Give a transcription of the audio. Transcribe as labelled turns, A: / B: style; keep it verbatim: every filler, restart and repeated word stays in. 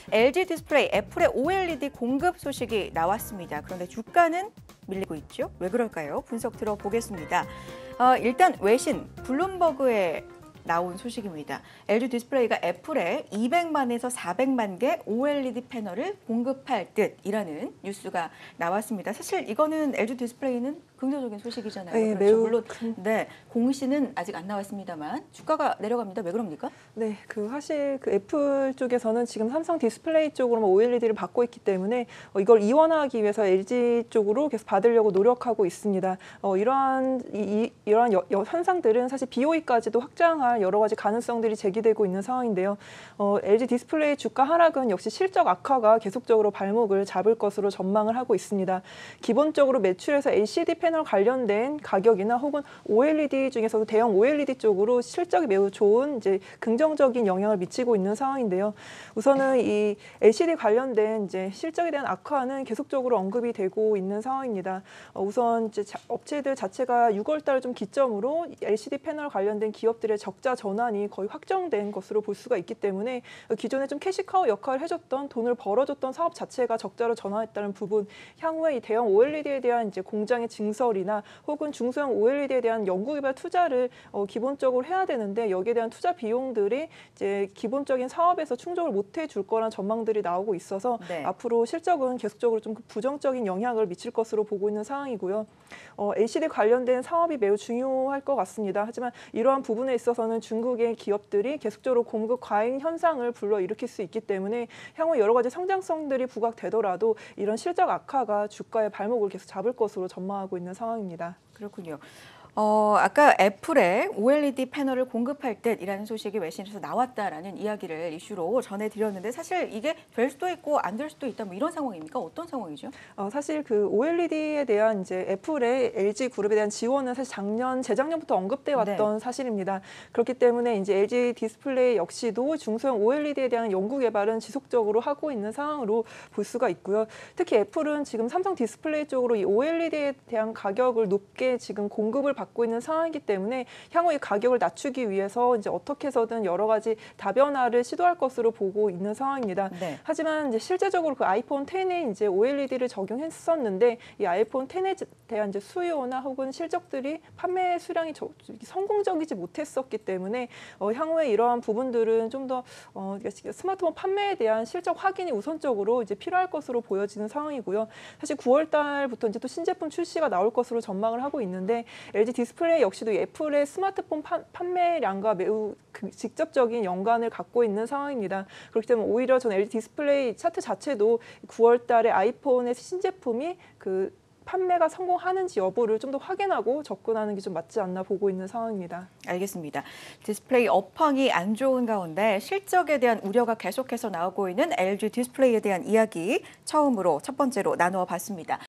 A: 엘지 디스플레이 애플의 오엘이디 공급 소식이 나왔습니다. 그런데 주가는 밀리고 있죠. 왜 그럴까요? 분석 들어보겠습니다. 어, 일단 외신 블룸버그에 나온 소식입니다. 엘지 디스플레이가 애플에 이백만에서 사백만 개 오엘이디 패널을 공급할 듯이라는 뉴스가 나왔습니다. 사실 이거는 엘지 디스플레이는 긍정적인 소식이잖아요.
B: 네,
A: 그렇죠?
B: 매우
A: 물론
B: 큰...
A: 네, 공시는 아직 안 나왔습니다만 주가가 내려갑니다. 왜 그럽니까?
B: 네, 그 사실 그 애플 쪽에서는 지금 삼성 디스플레이 쪽으로 오엘이디를 받고 있기 때문에 어, 이걸 이원화하기 위해서 엘지 쪽으로 계속 받으려고 노력하고 있습니다. 어, 이러한 이, 이러한 여, 여, 현상들은 사실 비오이까지도 확장할 여러 가지 가능성들이 제기되고 있는 상황인데요. 어, 엘지 디스플레이 주가 하락은 역시 실적 악화가 계속적으로 발목을 잡을 것으로 전망을 하고 있습니다. 기본적으로 매출에서 엘시디 패널 관련된 가격이나 혹은 오엘이디 중에서도 대형 오엘이디 쪽으로 실적이 매우 좋은 이제 긍정적인 영향을 미치고 있는 상황인데요. 우선은 이 엘시디 관련된 이제 실적에 대한 악화는 계속적으로 언급이 되고 있는 상황입니다. 어, 우선 이제 자, 업체들 자체가 유월 달을 좀 기점으로 엘시디 패널 관련된 기업들의 적자 전환이 거의 확정된 것으로 볼 수가 있기 때문에 기존에 좀 캐시카우 역할을 해줬던 돈을 벌어줬던 사업 자체가 적자로 전환했다는 부분, 향후에 이 대형 오엘이디에 대한 이제 공장의 증설이나 혹은 중소형 오엘이디에 대한 연구개발 투자를 어, 기본적으로 해야 되는데 여기에 대한 투자 비용들이 이제 기본적인 사업에서 충족을 못 해줄 거란 전망들이 나오고 있어서 네. 앞으로 실적은 계속적으로 좀 부정적인 영향을 미칠 것으로 보고 있는 상황이고요. 어, 엘시디 관련된 사업이 매우 중요할 것 같습니다. 하지만 이러한 부분에 있어서는 중국의 기업들이 계속적으로 공급 과잉 현상을 불러일으킬 수 있기 때문에 향후 여러 가지 성장성들이 부각되더라도 이런 실적 악화가 주가의 발목을 계속 잡을 것으로 전망하고 있는 상황입니다.
A: 그렇군요. 어, 아까 애플에 오엘이디 패널을 공급할 듯이라는 소식이 외신에서 나왔다라는 이야기를 이슈로 전해드렸는데 사실 이게 될 수도 있고 안 될 수도 있다 뭐 이런 상황입니까? 어떤 상황이죠?
B: 어, 사실 그 오엘이디에 대한 이제 애플의 엘지 그룹에 대한 지원은 사실 작년 재작년부터 언급돼 왔던 네. 사실입니다. 그렇기 때문에 이제 엘지 디스플레이 역시도 중소형 오엘이디에 대한 연구 개발은 지속적으로 하고 있는 상황으로 볼 수가 있고요. 특히 애플은 지금 삼성 디스플레이 쪽으로 이 오엘이디에 대한 가격을 높게 지금 공급을 받고 받고 있는 상황이기 때문에 향후 이 가격을 낮추기 위해서 이제 어떻게 해서든 여러 가지 다변화를 시도할 것으로 보고 있는 상황입니다. 네. 하지만 이제 실제적으로 그 아이폰 텐에 이제 오엘이디를 적용했었는데 이 아이폰 텐에 대한 이제 수요나 혹은 실적들이 판매 수량이 저, 성공적이지 못했었기 때문에 어, 향후에 이러한 부분들은 좀 더 어, 스마트폰 판매에 대한 실적 확인이 우선적으로 이제 필요할 것으로 보여지는 상황이고요. 사실 구월 달부터 이제 또 신제품 출시가 나올 것으로 전망을 하고 있는데 엘지 디스플레이 역시도 애플의 스마트폰 파, 판매량과 매우 그 직접적인 연관을 갖고 있는 상황입니다. 그렇기 때문에 오히려 저는 엘지 디스플레이 차트 자체도 구월 달에 아이폰의 신제품이 그 판매가 성공하는지 여부를 좀 더 확인하고 접근하는 게 좀 맞지 않나 보고 있는 상황입니다.
A: 알겠습니다. 디스플레이 업황이 안 좋은 가운데 실적에 대한 우려가 계속해서 나오고 있는 엘지 디스플레이에 대한 이야기 처음으로 첫 번째로 나누어 봤습니다.